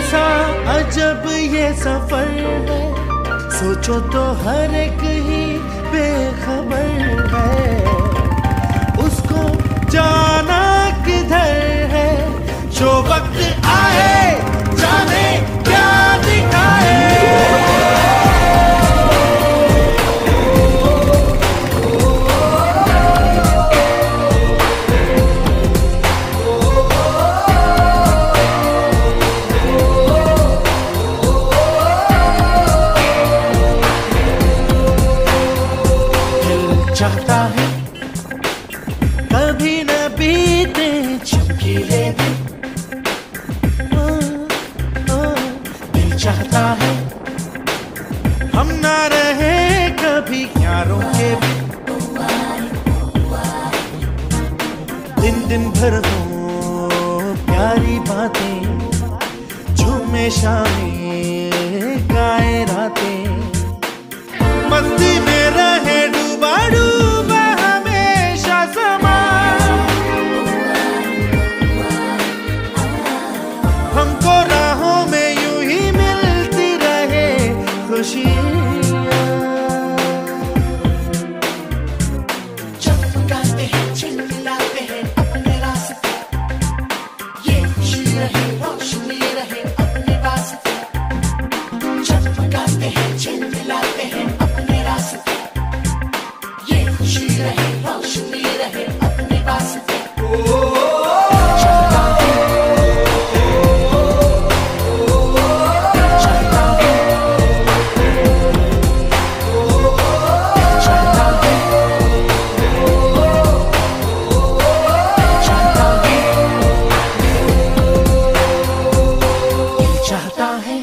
जब ये सफर है सोचो तो हर एक ही बेखबर है उसको जाना किधर है जो वक्त आए जाने क्या दिखाए चाहता है कभी न बीते चमकीले दिन दिल चाहता है हम ना रहे कभी यारों के दिन दिन भर हो प्यारी बातें झूमे शामें गाए रातें मस्ती में रहे डूबा डूबा हमेशा समा हमको राहों में यूं ही मिलती रहे खुशियाँ चमकाते हैं चिल्लाते हैं अपने रास्ते ये खुशी रहे रोशनी रहे अपने वास्ते चमकाते हैं चिल्लाते हैं अपने रास्ते ये खुशी रहे रोशनी रहे अपने वास्ते चाहता है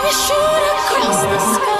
shoot across the sky.